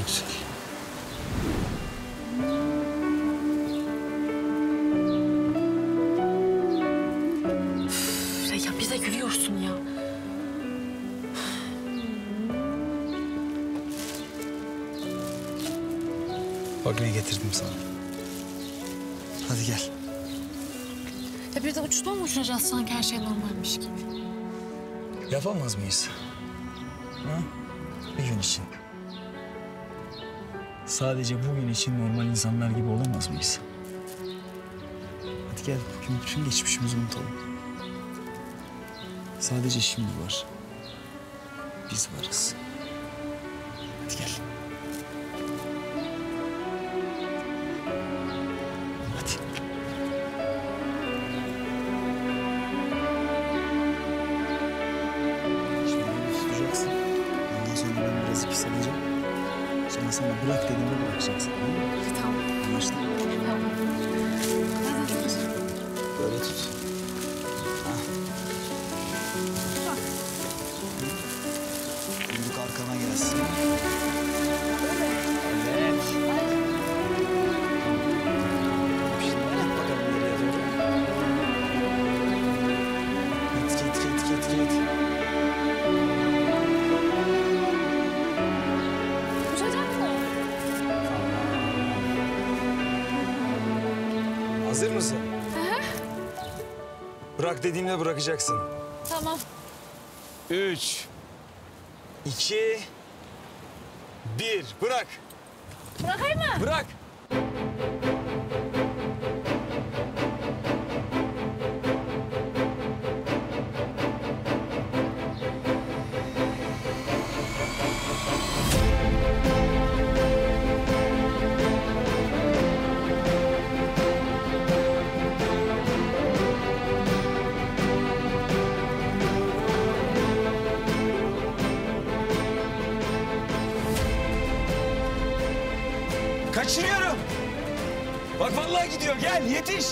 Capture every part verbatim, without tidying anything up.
yüksek. Üf, Reyhan bize gülüyorsun ya. Bak ne getirdim sana. Hadi gel. Ya bir de uçtan mı uçuracağız sanki her şey normalmiş gibi? Yapamaz mıyız? Ha? Bir gün için. Sadece bugün için normal insanlar gibi olamaz mıyız? Hadi gel bugün bütün geçmişimizi unutalım. Sadece şimdi var. Biz varız. Hadi gel. Hadi. Şimdi beni tutacaksın. Ondan sonra ben biraz ip salacağım. Sonra sana bırak dediğimde bırakacaksın. Tamam. Anlaştık mı? Tamam. Hadi tut. Böyle tut. Ha. Yumruk arkana gelsin. Evet. Şimdi git bakalım nereye doğru. Git git git git git. Uçacak mı? Hazır mısın? Bırak dediğimde bırakacaksın. Tamam. Üç, iki, bir. Bırak. Bırakayım mı? Bırak. Kaçırıyorum. Bak vallahi gidiyor. Gel yetiş.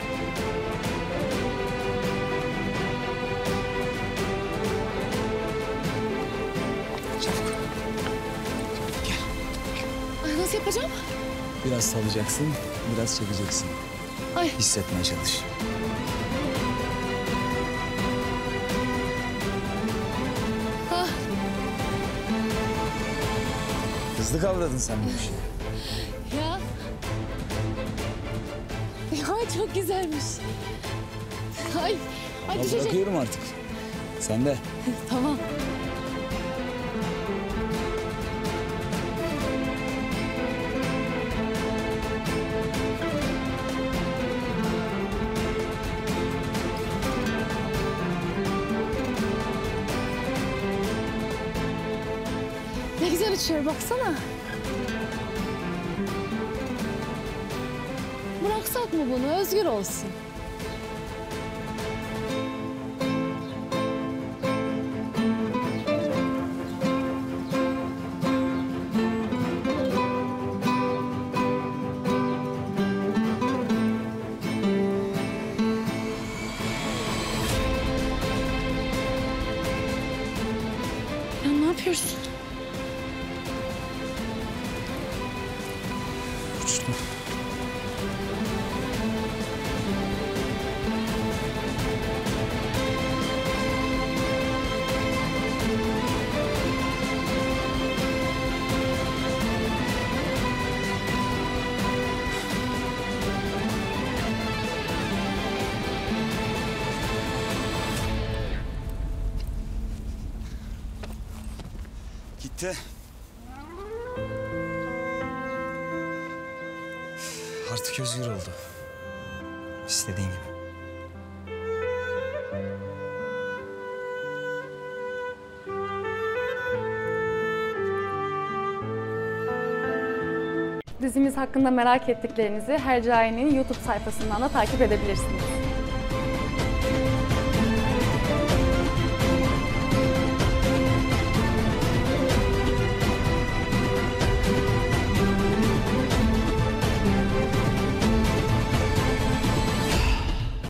Çabuk. Gel. Ay nasıl yapacağım? Biraz salacaksın, biraz çekeceksin. Ay. Hissetmeye çalış. Ah. Hızlı kavradın sen bu işi. Ya. Ya çok güzelmiş. Ay. Ay Al düşecek. bırakıyorum artık. Sen de. Tamam. Ne güzel uçuyor baksana. Bıraksak mı bunu? Özgür olsun. Ya ne yapıyorsun? Uçtum. Gitti. Artık özgür oldu. İstediğin gibi. Dizimiz hakkında merak ettiklerinizi Hercai'nin YouTube sayfasından da takip edebilirsiniz.